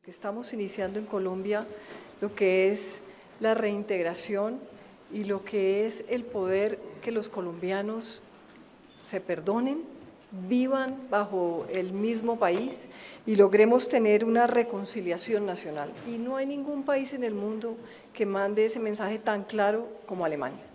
Estamos iniciando en Colombia lo que es la reintegración y lo que es el poder que los colombianos se perdonen, vivan bajo el mismo país y logremos tener una reconciliación nacional. Y no hay ningún país en el mundo que mande ese mensaje tan claro como Alemania.